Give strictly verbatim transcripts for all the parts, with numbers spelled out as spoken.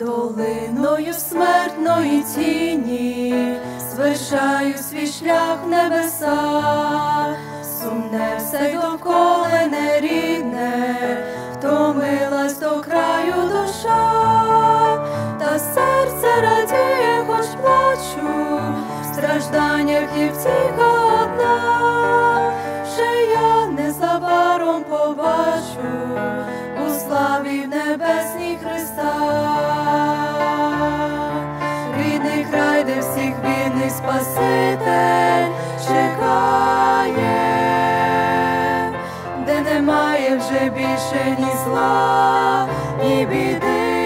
Долиною смертної тіні звершаю свій шлях в небеса, сумне все довкола нерідне, втомилась до краю душа, та серце радіє, хоч плачу, в стражданнях і втіха одна, що я незабаром побачу у славі в небесній Христа. Рідний край, де всіх вірний Спаситель чекає, де немає вже більше ні зла, ні біди,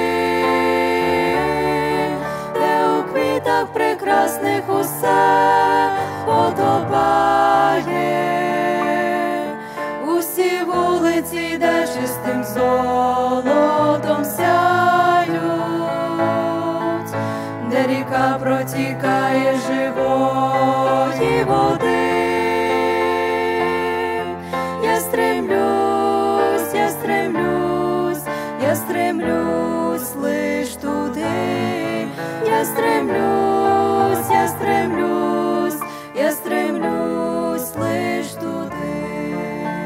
де у квітах прекрасних усе подобає, усі вулиці, де чистим золотом сяють, де ріка протікає живої води. Я стремлюсь, я стремлюсь, я стремлюсь лиш туди. Я стремлюсь, я стремлюсь, я стремлюсь лиш туди.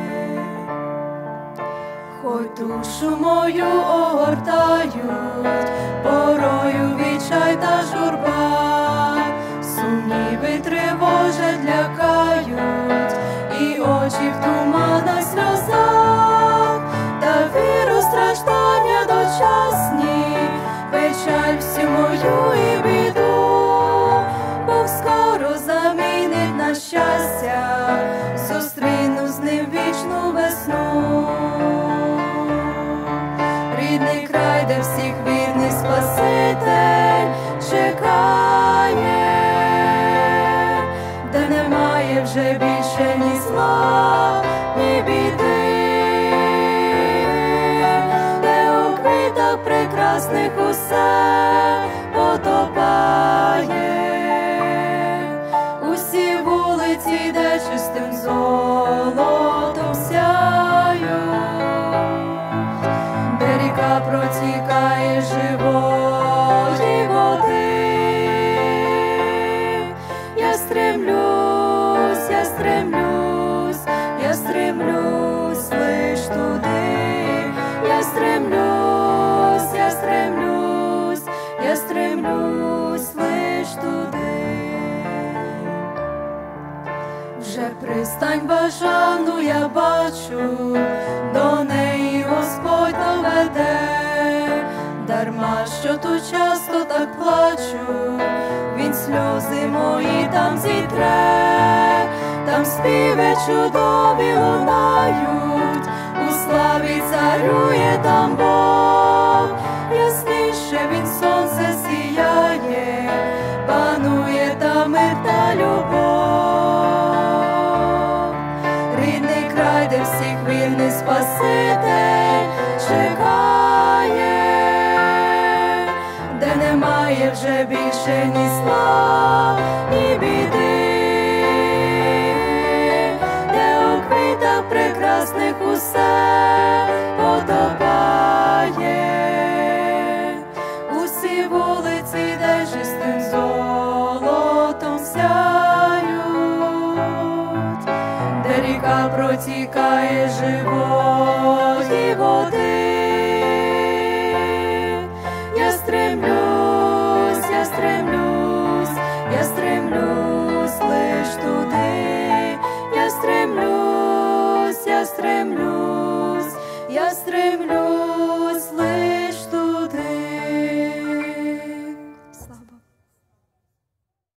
Хоч душу мою огортають порою відчай та журба, сумніви тривожать, лякають, і очі в туманах сльозах, та віру страждання дочасні, печаль всю мою і біду, Бог скоро замінить на щастя, зустріну з ним вічну весну. Рідний край, де всіх вірний Спаситель чекає, де немає вже більше ні зла, ні біди, де у квітах прекрасних усе подобає, усі вулиці, де чистим золотом сяють, де ріка протікає живої води. Я стремлюсь, я стремлюсь, я стремлюсь лиш туди. Я стремлюсь, я стремлюсь, я стремлюсь лиш туди. Вже пристань бажану я бачу, до неї Господь доведе. Дарма, що тут часто так плачу, Він сльози мої там зітре, там співи чудові лунають, у славі царює там Бог, ясніше Він сонце сіяє, панує там мир та любов. Рідний край, де всіх вірний Спаситель чекає, де немає вже більше ні зла, ні біди, де у квітах прекрасних усе подобає, усі вулиці, де чистим золотом сяють, де ріка протікає живої води. Я стремлюсь, я стремлюсь, я стремлюсь лиш туди. Я стремлюсь, я стремлюсь.